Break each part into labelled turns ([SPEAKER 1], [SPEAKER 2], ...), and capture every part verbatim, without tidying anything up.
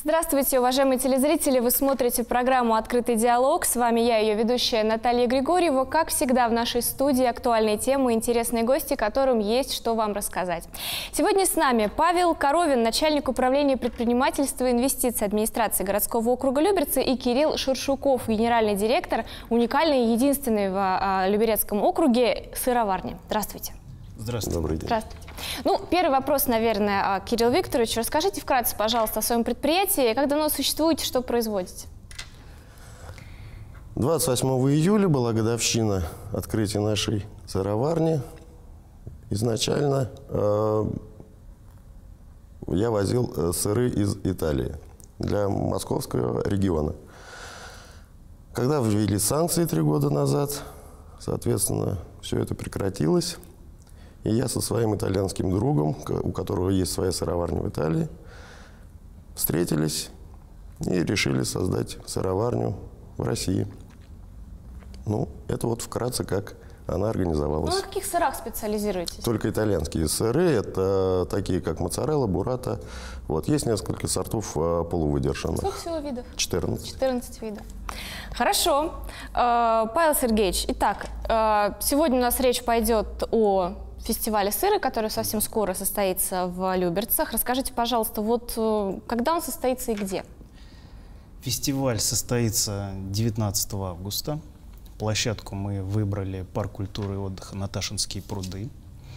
[SPEAKER 1] Здравствуйте, уважаемые телезрители! Вы смотрите программу «Открытый диалог». С вами я, ее ведущая Наталья Григорьева. Как всегда, в нашей студии актуальные темы, интересные гости, которым есть что вам рассказать. Сегодня с нами Павел Коровин, начальник управления предпринимательства и инвестиций администрации городского округа Люберцы, и Кирилл Шершуков, генеральный директор уникальной и единственной в Люберецком округе сыроварни. Здравствуйте.
[SPEAKER 2] Здравствуйте. Добрый день.
[SPEAKER 1] Здравствуйте. Ну, первый вопрос, наверное, Кирилл Викторович. Расскажите вкратце, пожалуйста, о своем предприятии. Как давно существуете, что производите?
[SPEAKER 2] двадцать восьмого июля была годовщина открытия нашей сыроварни. Изначально э, я возил э, сыры из Италии для московского региона. Когда ввели санкции три года назад, соответственно, все это прекратилось. И я со своим итальянским другом, у которого есть своя сыроварня в Италии, встретились и решили создать сыроварню в России. Ну, это вот вкратце, как она организовалась.
[SPEAKER 1] Ну, на каких сырах специализируетесь?
[SPEAKER 2] Только итальянские сыры. Это такие, как моцарелла, буррата. Вот. Есть несколько сортов полувыдержанных.
[SPEAKER 1] Сколько всего видов?
[SPEAKER 2] четырнадцать.
[SPEAKER 1] четырнадцать видов. Хорошо. Павел Сергеевич, итак, сегодня у нас речь пойдет о фестивале сыра, который совсем скоро состоится в Люберцах. Расскажите, пожалуйста, вот когда он состоится и где?
[SPEAKER 3] Фестиваль состоится девятнадцатого августа. Площадку мы выбрали парк культуры и отдыха Наташинские пруды.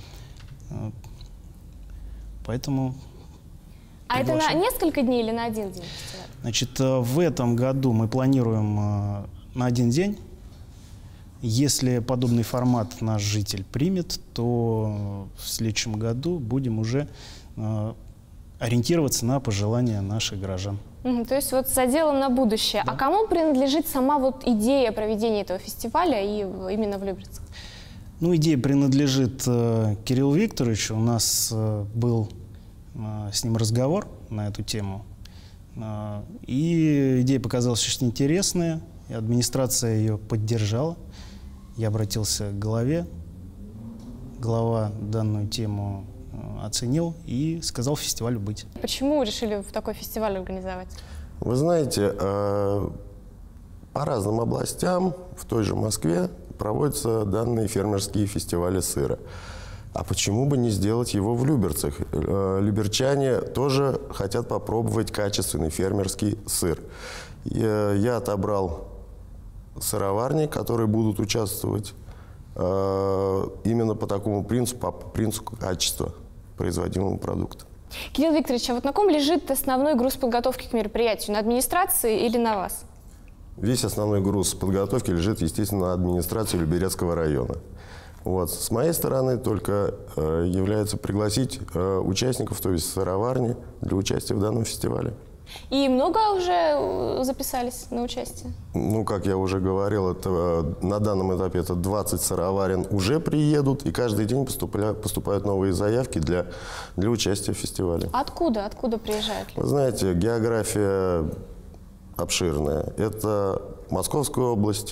[SPEAKER 3] Поэтому...
[SPEAKER 1] А приглашаем. Это на несколько дней или на один день фестиваля?
[SPEAKER 3] Значит, в этом году мы планируем на один день. Если подобный формат наш житель примет, то в следующем году будем уже э, ориентироваться на пожелания наших горожан.
[SPEAKER 1] Угу, то есть вот с заделом на будущее. Да. А кому принадлежит сама вот идея проведения этого фестиваля и именно в Люберцах?
[SPEAKER 3] Ну, идея принадлежит э, Кириллу Викторовичу. У нас э, был э, с ним разговор на эту тему. Э, и идея показалась очень интересная, и администрация ее поддержала. Я обратился к главе, глава данную тему оценил и сказал фестивалю быть.
[SPEAKER 1] Почему решили в такой фестиваль организовать?
[SPEAKER 2] Вы знаете, по разным областям в той же Москве проводятся данные фермерские фестивали сыра. А почему бы не сделать его в Люберцах? Люберчане тоже хотят попробовать качественный фермерский сыр. Я отобрал сыроварни, которые будут участвовать э, именно по такому принципу, по принципу качества производимого продукта.
[SPEAKER 1] Кирилл Викторович, а вот на ком лежит основной груз подготовки к мероприятию? На администрации или на вас?
[SPEAKER 2] Весь основной груз подготовки лежит, естественно, на администрации Люберецкого района. Вот. С моей стороны только э, является пригласить э, участников, то есть сыроварни, для участия в данном фестивале.
[SPEAKER 1] И много уже записались на участие?
[SPEAKER 2] Ну, как я уже говорил, это, на данном этапе это двадцать сыроварен уже приедут, и каждый день поступают, поступают новые заявки для, для участия в фестивале.
[SPEAKER 1] Откуда? Откуда приезжают люди?
[SPEAKER 2] Вы знаете, география обширная. Это Московская область,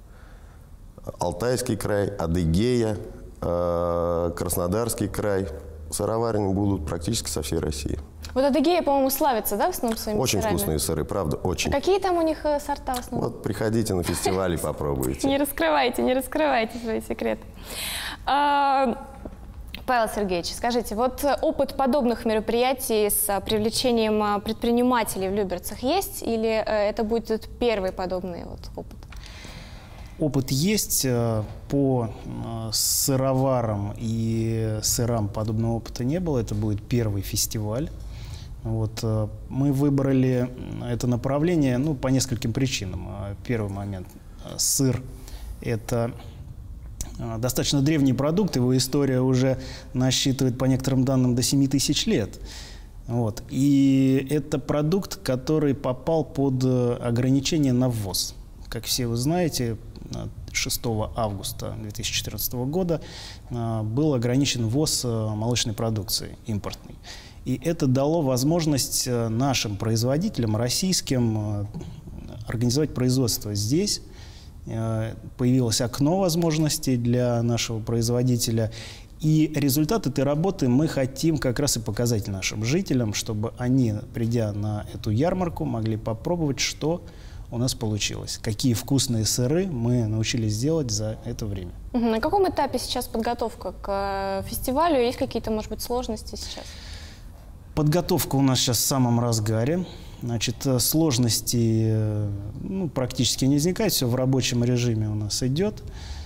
[SPEAKER 2] Алтайский край, Адыгея, Краснодарский край. Сыроварни будут практически со всей России.
[SPEAKER 1] Вот Адыгея, по-моему, славится, да, в основном своими
[SPEAKER 2] Очень
[SPEAKER 1] сырами?
[SPEAKER 2] вкусные сыры, правда, очень.
[SPEAKER 1] А какие там у них сорта в основном?
[SPEAKER 2] Вот приходите на фестиваль и попробуйте.
[SPEAKER 1] Не раскрывайте, не раскрывайте свои секреты. Павел Сергеевич, скажите, вот опыт подобных мероприятий с привлечением предпринимателей в Люберцах есть? Или это будет первый подобный вот опыт?
[SPEAKER 3] Опыт есть. По сыроварам и сырам подобного опыта не было. Это будет первый фестиваль. Вот. Мы выбрали это направление ну, по нескольким причинам. Первый момент. Сыр – это достаточно древний продукт. Его история уже насчитывает, по некоторым данным, до семи тысяч лет. Вот. И это продукт, который попал под ограничение на ввоз. Как все вы знаете, шестого августа две тысячи четырнадцатого года был ограничен ввоз молочной продукции импортной. И это дало возможность нашим производителям, российским, организовать производство здесь. Появилось окно возможностей для нашего производителя. И результат этой работы мы хотим как раз и показать нашим жителям, чтобы они, придя на эту ярмарку, могли попробовать, что у нас получилось. Какие вкусные сыры мы научились делать за это время.
[SPEAKER 1] Угу. На каком этапе сейчас подготовка к фестивалю? Есть какие-то, может быть, сложности сейчас?
[SPEAKER 3] Подготовка у нас сейчас в самом разгаре. Значит, сложностей ну, практически не возникает. Все в рабочем режиме у нас идет.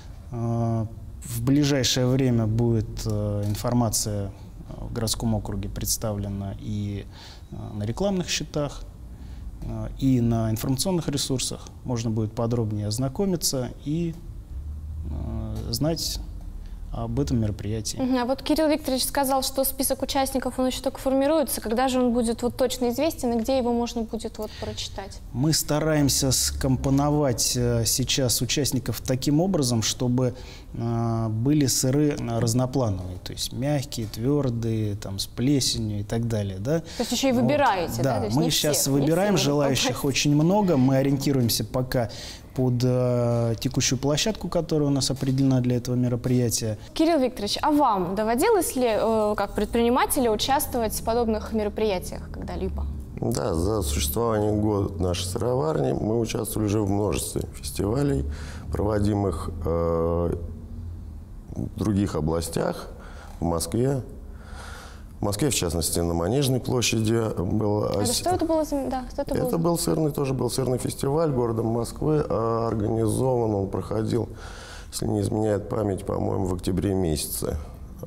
[SPEAKER 3] В ближайшее время будет информация в городском округе представлена и на рекламных счетах, и на информационных ресурсах. Можно будет подробнее ознакомиться и знать об этом мероприятии.
[SPEAKER 1] Uh-huh. А вот Кирилл Викторович сказал, что список участников, он еще только формируется. Когда же он будет вот точно известен и где его можно будет вот прочитать?
[SPEAKER 3] Мы стараемся скомпоновать сейчас участников таким образом, чтобы э, были сыры разноплановые, то есть мягкие, твердые, там, с плесенью и так далее. Да? То
[SPEAKER 1] есть еще и выбираете, вот. Да?
[SPEAKER 3] Да,
[SPEAKER 1] То есть
[SPEAKER 3] мы
[SPEAKER 1] не
[SPEAKER 3] сейчас
[SPEAKER 1] все,
[SPEAKER 3] выбираем, желающих очень много, мы ориентируемся пока под э, текущую площадку, которая у нас определена для этого мероприятия.
[SPEAKER 1] Кирилл Викторович, а вам доводилось ли, э, как предпринимателю, участвовать в подобных мероприятиях когда-либо?
[SPEAKER 2] Да, за существование года нашей сыроварни мы участвовали уже в множестве фестивалей, проводимых э, в других областях, в Москве. В Москве, в частности, на Манежной площади был...
[SPEAKER 1] А что это было за... Да, что это
[SPEAKER 2] это
[SPEAKER 1] было?
[SPEAKER 2] был сырный, тоже был сырный фестиваль городом Москвы, а организован он проходил, если не изменяет память, по-моему, в октябре месяце.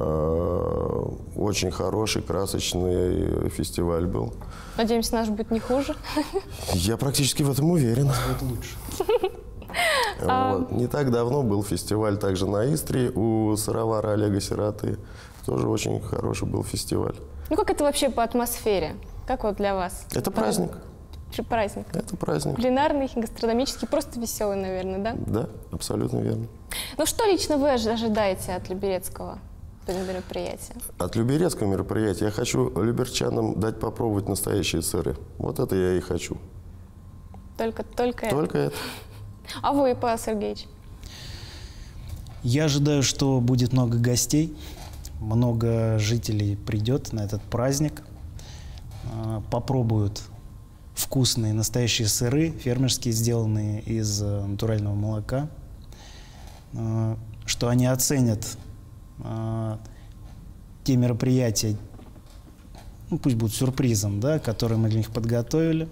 [SPEAKER 2] Очень хороший, красочный фестиваль был.
[SPEAKER 1] Надеемся, наш будет не хуже.
[SPEAKER 2] Я практически в этом уверен.
[SPEAKER 3] Будет лучше.
[SPEAKER 2] Вот. Не так давно был фестиваль также на Истре у сыровара Олега Сироты. Тоже очень хороший был фестиваль.
[SPEAKER 1] Ну как это вообще по атмосфере? Как вот для вас?
[SPEAKER 2] Это праздник.
[SPEAKER 1] Праздник.
[SPEAKER 2] Это праздник.
[SPEAKER 1] Кулинарный, гастрономический, просто веселый, наверное, да?
[SPEAKER 2] Да, абсолютно верно.
[SPEAKER 1] Ну что лично вы ожидаете от Люберецкого мероприятия?
[SPEAKER 2] От Люберецкого мероприятия я хочу люберчанам дать попробовать настоящие сыры. Вот это я и хочу.
[SPEAKER 1] Только, только,
[SPEAKER 2] только это? это.
[SPEAKER 1] А вы, Павел Сергеевич?
[SPEAKER 3] Я ожидаю, что будет много гостей. Много жителей придет на этот праздник, попробуют вкусные настоящие сыры, фермерские, сделанные из натурального молока, что они оценят те мероприятия, ну, пусть будут сюрпризом, да, которые мы для них подготовили.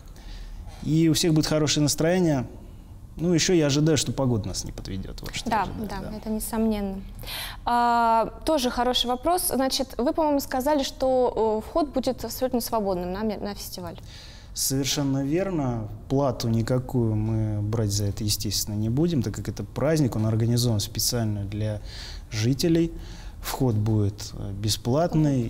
[SPEAKER 3] И у всех будет хорошее настроение. Ну, еще я ожидаю, что погода нас не подведет. Вот что
[SPEAKER 1] да, да, да, это несомненно. А, тоже хороший вопрос. Значит, вы, по-моему, сказали, что вход будет абсолютно свободным на, на фестиваль.
[SPEAKER 3] Совершенно верно. Плату никакую мы брать за это, естественно, не будем, так как это праздник, он организован специально для жителей. Вход будет бесплатный,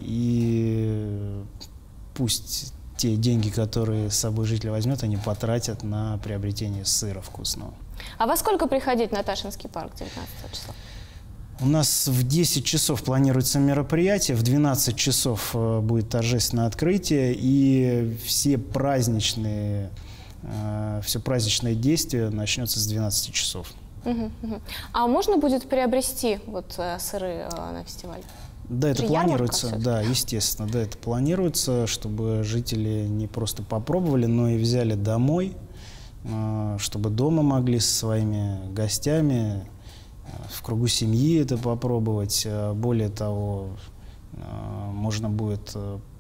[SPEAKER 3] и пусть те деньги, которые с собой жители возьмет, они потратят на приобретение сыра вкусного.
[SPEAKER 1] А во сколько приходить на Ташинский парк девятнадцатого числа?
[SPEAKER 3] У нас в десять часов планируется мероприятие, в двенадцать часов будет торжественное открытие, и все праздничные, все праздничное действие начнется с двенадцати часов.
[SPEAKER 1] Угу, угу. А можно будет приобрести вот сыры на фестивале?
[SPEAKER 3] Да, это планируется, да, естественно, да, это планируется, чтобы жители не просто попробовали, но и взяли домой, чтобы дома могли со своими гостями в кругу семьи это попробовать. Более того, можно будет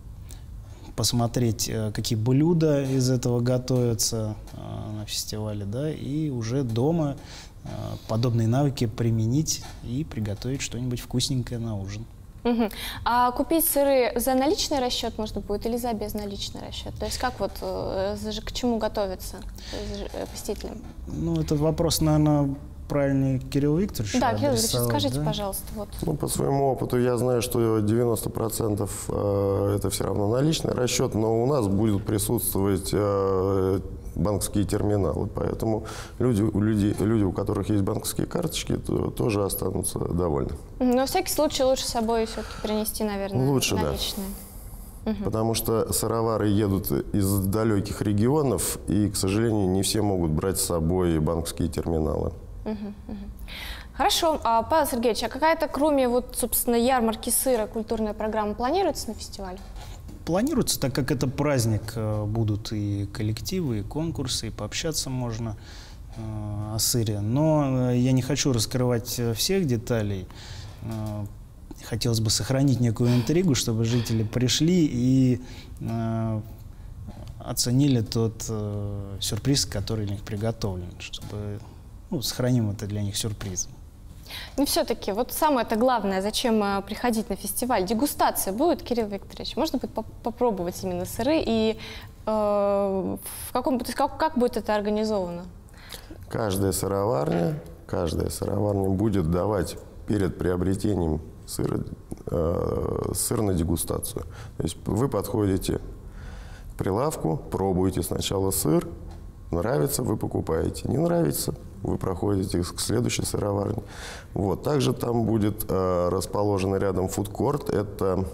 [SPEAKER 3] посмотреть, какие блюда из этого готовятся на фестивале, да, и уже дома подобные навыки применить и приготовить что-нибудь вкусненькое на ужин.
[SPEAKER 1] Угу. А купить сыры за наличный расчет можно будет или за безналичный расчет? То есть как вот, к чему готовиться посетителям?
[SPEAKER 3] Ну, это вопрос, наверное, правильнее Кирилл Викторович.
[SPEAKER 1] Да, Кирилл Викторович, скажите, да? пожалуйста. Вот.
[SPEAKER 2] Ну, по своему опыту я знаю, что девяносто процентов это все равно наличный расчет, но у нас будут присутствовать банковские терминалы, поэтому люди, люди, люди, у которых есть банковские карточки, то, тоже останутся довольны.
[SPEAKER 1] Но на всякий случай лучше с собой все-таки принести, наверное,
[SPEAKER 2] лучше, наличные. Да. Угу. Потому что сыровары едут из далеких регионов, и, к сожалению, не все могут брать с собой банковские терминалы.
[SPEAKER 1] Угу, угу. Хорошо. А, Павел Сергеевич, а какая-то, кроме вот, собственно, ярмарки сыра, культурная программа планируется на фестивале?
[SPEAKER 3] Планируется, так как это праздник, будут и коллективы, и конкурсы, и пообщаться можно э, о сыре. Но я не хочу раскрывать всех деталей. Хотелось бы сохранить некую интригу, чтобы жители пришли и э, оценили тот э, сюрприз, который для них приготовлен, чтобы ну, сохраним это для них сюрпризом.
[SPEAKER 1] Ну, все-таки, вот самое-то главное, зачем э, приходить на фестиваль? Дегустация будет, Кирилл Викторович? Можно будет поп попробовать именно сыры? И э, в каком, то есть как, как будет это организовано?
[SPEAKER 2] Каждая сыроварня, каждая сыроварня будет давать перед приобретением сыра, э, сыр на дегустацию. То есть вы подходите к прилавку, пробуете сначала сыр, нравится, вы покупаете, не нравится, вы проходите к следующей сыроварне. Вот. Также там будет э, расположен рядом фудкорт. Это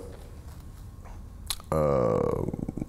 [SPEAKER 2] э,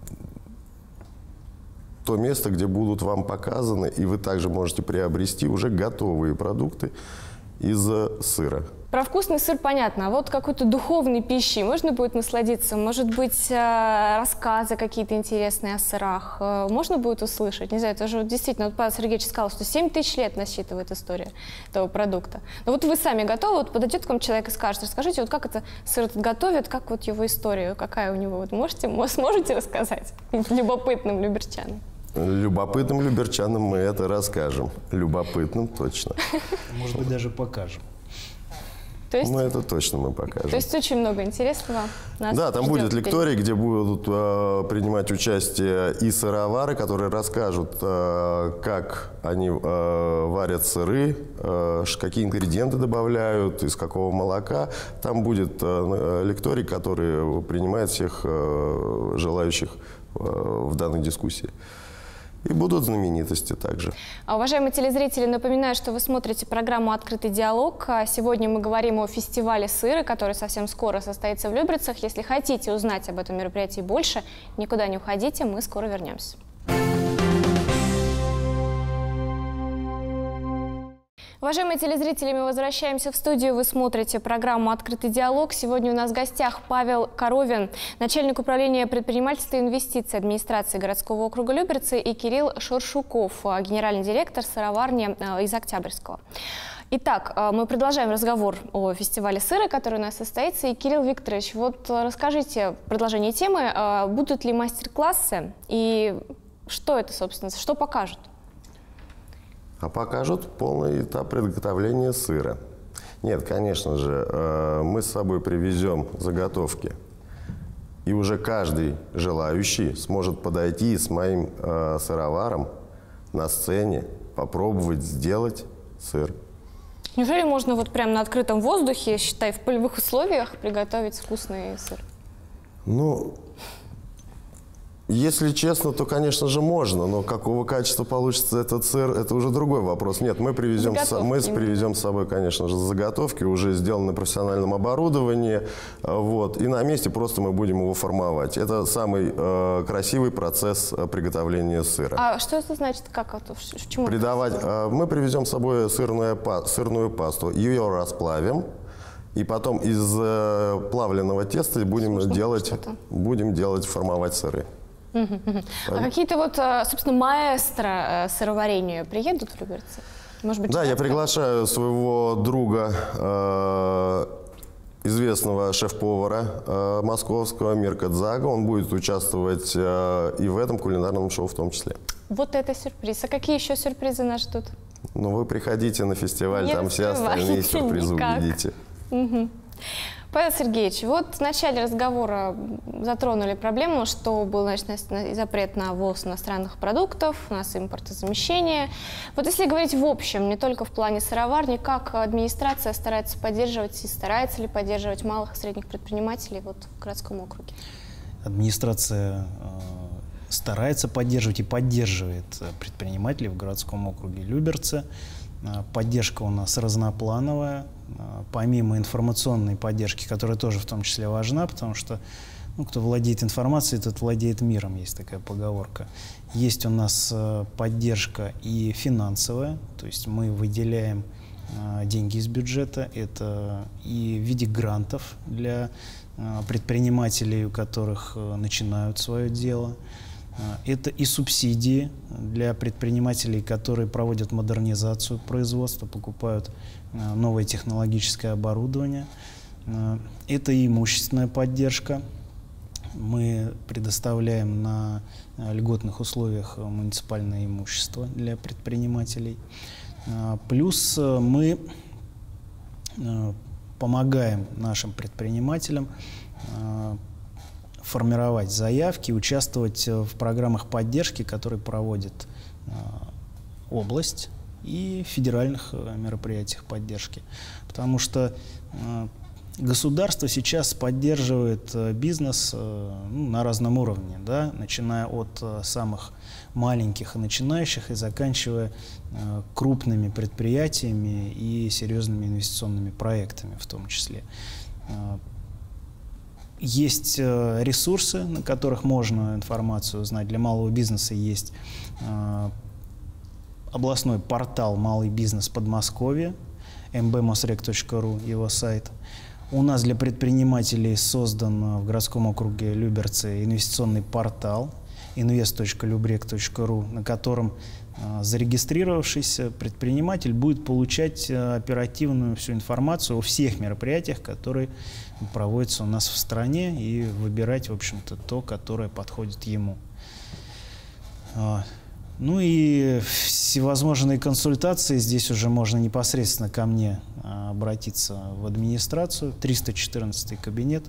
[SPEAKER 2] то место, где будут вам показаны, и вы также можете приобрести уже готовые продукты из сыра.
[SPEAKER 1] Про вкусный сыр понятно, а вот какой-то духовной пищей можно будет насладиться? Может быть, рассказы какие-то интересные о сырах можно будет услышать? Не знаю, это же действительно, вот Павел Сергеевич сказал, что семь тысяч лет насчитывает история этого продукта. Но вот вы сами готовы, вот подойдет к вам человек и скажет, расскажите, вот как это сыр этот готовят, как вот его историю, какая у него, вот можете, сможете рассказать любопытным люберчанам?
[SPEAKER 2] Любопытным люберчанам мы это расскажем. Любопытным точно.
[SPEAKER 3] Может быть, даже покажем.
[SPEAKER 1] То есть,
[SPEAKER 2] ну, это точно мы покажем.
[SPEAKER 1] То есть очень много интересного. Нас
[SPEAKER 2] да, там будет лекторий, где будут э, принимать участие и сыровары, которые расскажут, э, как они э, варят сыры, э, какие ингредиенты добавляют, из какого молока. Там будет э, лекторий, который принимает всех э, желающих э, в данной дискуссии. И будут знаменитости также.
[SPEAKER 1] Уважаемые телезрители, напоминаю, что вы смотрите программу «Открытый диалог». Сегодня мы говорим о фестивале сыра, который совсем скоро состоится в Люберцах. Если хотите узнать об этом мероприятии больше, никуда не уходите, мы скоро вернемся. Уважаемые телезрители, мы возвращаемся в студию. Вы смотрите программу «Открытый диалог». Сегодня у нас в гостях Павел Коровин, начальник управления предпринимательства и инвестиций администрации городского округа Люберцы, и Кирилл Шуршуков, генеральный директор сыроварни из Октябрьского. Итак, мы продолжаем разговор о фестивале сыра, который у нас состоится. И, Кирилл Викторович, вот расскажите продолжение темы. Будут ли мастер-классы и что это, собственно, что покажут?
[SPEAKER 2] А покажут полный этап приготовления сыра. Нет, конечно же, мы с собой привезем заготовки. И уже каждый желающий сможет подойти с моим сыроваром на сцене, попробовать сделать сыр.
[SPEAKER 1] Неужели можно вот прямо на открытом воздухе, считай, в полевых условиях приготовить вкусный сыр?
[SPEAKER 2] Ну, если честно, то, конечно же, можно, но какого качества получится этот сыр, это уже другой вопрос. Нет, мы привезем, с, мы привезем с собой, конечно же, заготовки, уже сделаны на профессиональном оборудовании, вот, и на месте просто мы будем его формовать. Это самый э, красивый процесс приготовления сыра.
[SPEAKER 1] А что это значит? Как это? В чему
[SPEAKER 2] Придавать,
[SPEAKER 1] это?
[SPEAKER 2] Э, мы привезем с собой сырную, сырную пасту, ее расплавим. И потом из э, плавленного теста будем делать, будем делать, формовать сыры.
[SPEAKER 1] Uh-huh. А какие-то вот, собственно, маэстро сыроварению приедут в Люберцы? Может быть,
[SPEAKER 2] да, я приглашаю своего друга, э, известного шеф-повара э, московского Мирка Дзага. Он будет участвовать э, и в этом кулинарном шоу в том числе.
[SPEAKER 1] Вот это сюрприз. А какие еще сюрпризы нас ждут?
[SPEAKER 2] Ну, вы приходите на фестиваль,
[SPEAKER 1] Не
[SPEAKER 2] там все остальные сюрпризы никак. увидите.
[SPEAKER 1] Угу. Павел Сергеевич, вот в начале разговора затронули проблему, что был, значит, запрет на ввоз иностранных продуктов, у нас импортозамещение. Вот если говорить в общем, не только в плане сыроварни, как администрация старается поддерживать и старается ли поддерживать малых и средних предпринимателей вот в городском округе?
[SPEAKER 3] Администрация э, старается поддерживать и поддерживает предпринимателей в городском округе Люберцы. Поддержка у нас разноплановая, помимо информационной поддержки, которая тоже в том числе важна, потому что ну, кто владеет информацией, тот владеет миром, есть такая поговорка. Есть у нас поддержка и финансовая, то есть мы выделяем деньги из бюджета, это и в виде грантов для предпринимателей, у которых начинают свое дело, это и субсидии для предпринимателей, которые проводят модернизацию производства, покупают новое технологическое оборудование, это и имущественная поддержка. Мы предоставляем на льготных условиях муниципальное имущество для предпринимателей. Плюс мы помогаем нашим предпринимателям формировать заявки, участвовать в программах поддержки, которые проводит область, и федеральных мероприятиях поддержки. Потому что государство сейчас поддерживает бизнес ну, на разном уровне, да, начиная от самых маленьких и начинающих и заканчивая э, крупными предприятиями и серьезными инвестиционными проектами в том числе. Э, есть э, ресурсы, на которых можно информацию узнать. Для малого бизнеса есть э, областной портал «Малый бизнес Подмосковья», эм бэ мосрек точка ру, его сайт. У нас для предпринимателей создан в городском округе Люберцы инвестиционный портал инвест точка любрек точка ру, на котором э, зарегистрировавшийся предприниматель будет получать э, оперативную всю информацию о всех мероприятиях, которые проводятся у нас в стране, и выбирать, в общем-то, то, которое подходит ему. Э, ну и всевозможные консультации. Здесь уже можно непосредственно ко мне э, обратиться в администрацию, триста четырнадцатый кабинет.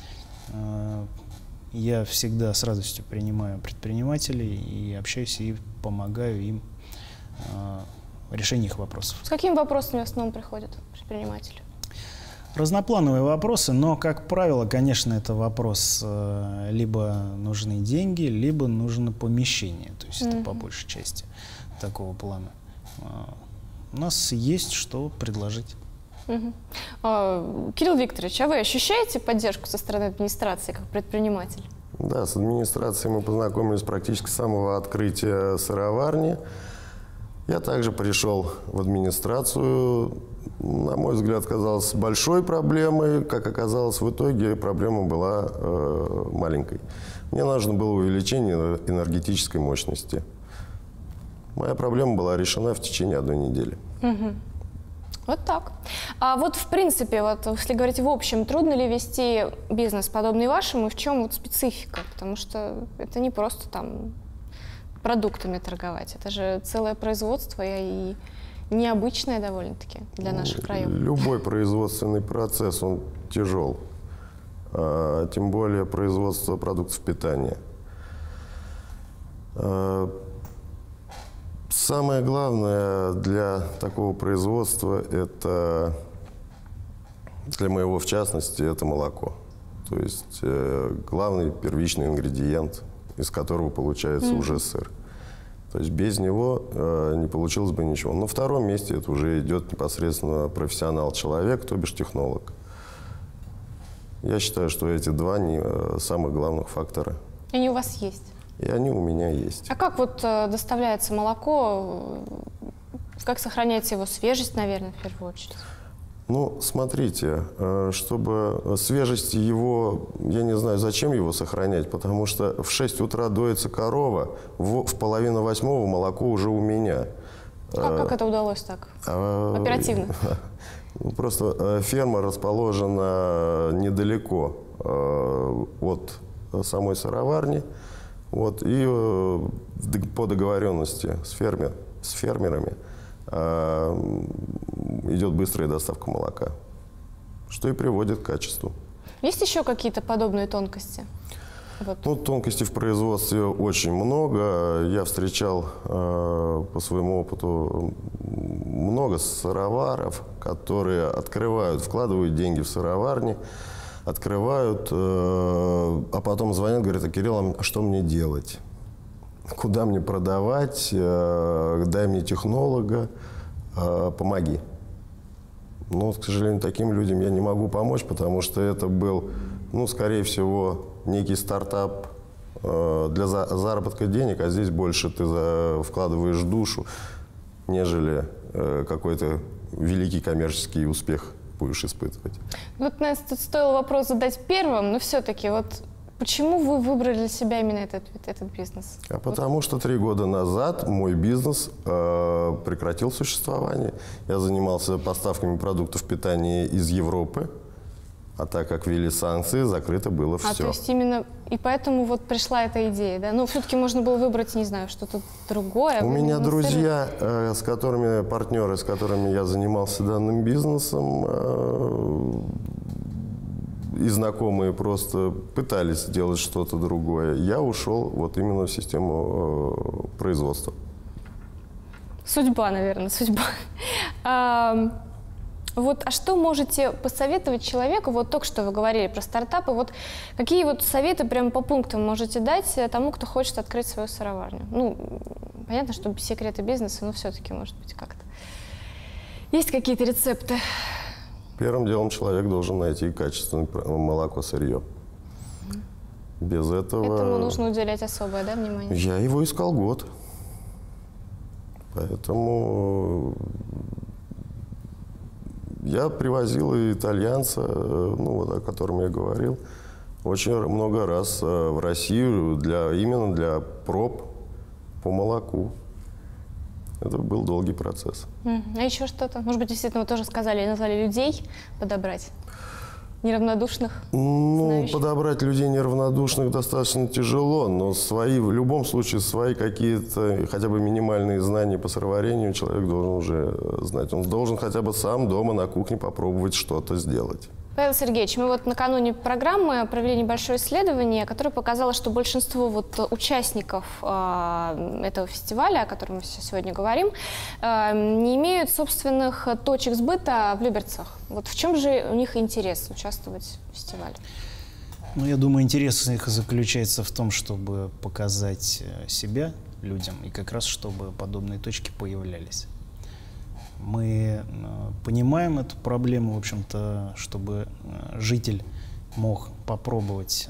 [SPEAKER 3] Э, Я всегда с радостью принимаю предпринимателей и общаюсь, и помогаю им э, в решении их вопросов.
[SPEAKER 1] С какими вопросами в основном приходят предприниматели?
[SPEAKER 3] Разноплановые вопросы, но, как правило, конечно, это вопрос э, либо нужны деньги, либо нужно помещение. То есть mm-hmm. это по большей части такого плана. Э, у нас есть что предложить.
[SPEAKER 1] Угу. А, Кирилл Викторович, а вы ощущаете поддержку со стороны администрации как предприниматель?
[SPEAKER 2] Да, с администрацией мы познакомились практически с самого открытия сыроварни. Я также пришел в администрацию. На мой взгляд, казалось большой проблемой. Как оказалось, в итоге проблема была э, маленькой. Мне нужно было увеличение энергетической мощности. Моя проблема была решена в течение одной недели.
[SPEAKER 1] Угу. Вот так. А вот в принципе, вот, если говорить в общем, трудно ли вести бизнес, подобный вашему, и в чем вот специфика? Потому что это не просто там продуктами торговать, это же целое производство и необычное довольно-таки для наших краев.
[SPEAKER 2] Любой производственный процесс, он тяжел, а, тем более производство продуктов питания. А, Самое главное для такого производства, это, для моего в частности, это молоко. То есть э, главный первичный ингредиент, из которого получается mm. уже сыр. То есть без него э, не получилось бы ничего. На втором месте это уже идет непосредственно профессионал-человек, то бишь технолог. Я считаю, что эти два не, э, самых главных фактора.
[SPEAKER 1] И они у вас есть?
[SPEAKER 2] И они у меня есть.
[SPEAKER 1] А как вот э, доставляется молоко? Как сохраняется его свежесть, наверное, в первую очередь?
[SPEAKER 2] Ну, смотрите, э, чтобы свежесть его, я не знаю, зачем его сохранять, потому что в шесть утра доится корова, в, в половину восьмого молоко уже у меня.
[SPEAKER 1] Как, как это удалось так? А, Оперативно?
[SPEAKER 2] Просто ферма расположена недалеко э, от самой сыроварни. Вот, и э, по договоренности с, фермер, с фермерами э, идет быстрая доставка молока, что и приводит к качеству.
[SPEAKER 1] Есть еще какие-то подобные тонкости? Вот.
[SPEAKER 2] Ну, тонкостей в производстве очень много. Я встречал э, по своему опыту много сыроваров, которые открывают, вкладывают деньги в сыроварни, открывают, э, а потом звонят, говорят: а, Кирилл, а что мне делать? Куда мне продавать? Э, дай мне технолога, э, помоги. Но, к сожалению, таким людям я не могу помочь, потому что это был, ну, скорее всего, некий стартап э, для за заработка денег, а здесь больше ты за вкладываешь душу, нежели э, какой-то великий коммерческий успех будешь испытывать.
[SPEAKER 1] Вот, наверное, тут стоило вопрос задать первым, но все-таки вот почему вы выбрали для себя именно этот, этот бизнес?
[SPEAKER 2] А потому что три года назад мой бизнес э, прекратил существование. Я занимался поставками продуктов питания из Европы, а так как ввели санкции, закрыто было все.
[SPEAKER 1] А, то есть именно и поэтому вот пришла эта идея, да? Ну, все-таки можно было выбрать, не знаю, что-то другое.
[SPEAKER 2] У меня друзья, э, с которыми, партнеры, с которыми я занимался данным бизнесом, э, и знакомые просто пытались сделать что-то другое. Я ушел вот именно в систему э, производства.
[SPEAKER 1] Судьба, наверное, судьба. А, вот, а что можете посоветовать человеку, вот только что вы говорили про стартапы, вот какие вот советы прямо по пунктам можете дать тому, кто хочет открыть свою сыроварню? Ну, понятно, что секреты бизнеса, но все-таки, может быть, как-то. Есть какие-то рецепты?
[SPEAKER 2] Первым делом человек должен найти качественное молоко, сырье. Без этого...
[SPEAKER 1] Этому нужно уделять особое, да, внимание?
[SPEAKER 2] Я его искал год. Поэтому я привозил и итальянца, ну, вот, о котором я говорил, очень много раз в Россию для, именно для проб по молоку. Это был долгий процесс.
[SPEAKER 1] А еще что-то? Может быть, действительно, вы тоже сказали, назвали людей подобрать? Неравнодушных?
[SPEAKER 2] Ну,
[SPEAKER 1] знающих?
[SPEAKER 2] Подобрать людей неравнодушных достаточно тяжело, но свои, в любом случае свои какие-то, хотя бы минимальные знания по сыроварению человек должен уже знать. Он должен хотя бы сам дома на кухне попробовать что-то сделать.
[SPEAKER 1] Павел Сергеевич, мы вот накануне программы провели небольшое исследование, которое показало, что большинство вот участников э, этого фестиваля, о котором мы сегодня говорим, э, не имеют собственных точек сбыта в Люберцах. Вот в чем же у них интерес участвовать в фестивале?
[SPEAKER 3] Ну, я думаю, интерес их заключается в том, чтобы показать себя людям, и как раз чтобы подобные точки появлялись. Мы понимаем эту проблему, в общем-то, чтобы житель мог попробовать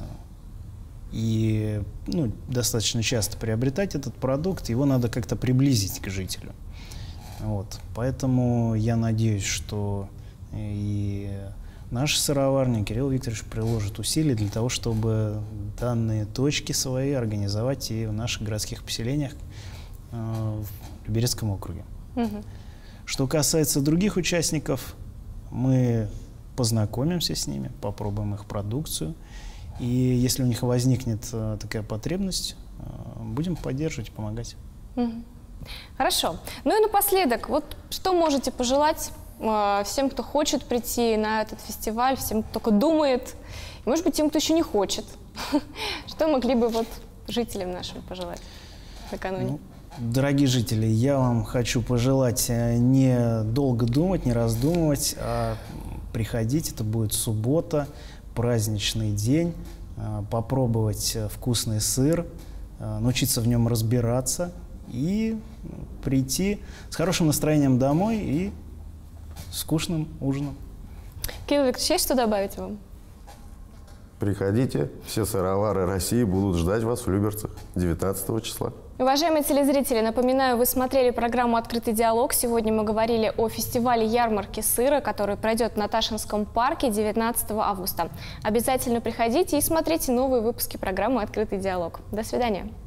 [SPEAKER 3] и ну, достаточно часто приобретать этот продукт, его надо как-то приблизить к жителю. Вот. Поэтому я надеюсь, что и наша сыроварня, Кирилл Викторович приложит усилия для того, чтобы данные точки свои организовать и в наших городских поселениях в Люберецком округе. Угу. Что касается других участников, мы познакомимся с ними, попробуем их продукцию. И если у них возникнет э, такая потребность, э, будем поддерживать, помогать.
[SPEAKER 1] Угу. Хорошо. Ну и напоследок, вот что можете пожелать э, всем, кто хочет прийти на этот фестиваль, всем, кто только думает, и, может быть, тем, кто еще не хочет? Что могли бы вот жителям нашим пожелать накануне?
[SPEAKER 3] Дорогие жители, я вам хочу пожелать не долго думать, не раздумывать, а приходить. Это будет суббота, праздничный день, попробовать вкусный сыр, научиться в нем разбираться и прийти с хорошим настроением домой и с вкусным ужином.
[SPEAKER 1] Кирилл Викторович, есть что добавить вам?
[SPEAKER 2] Приходите, все сыровары России будут ждать вас в Люберцах девятнадцатого числа.
[SPEAKER 1] Уважаемые телезрители, напоминаю, вы смотрели программу «Открытый диалог». Сегодня мы говорили о фестивале ярмарки сыра, который пройдет в Наташинском парке девятнадцатого августа. Обязательно приходите и смотрите новые выпуски программы «Открытый диалог». До свидания.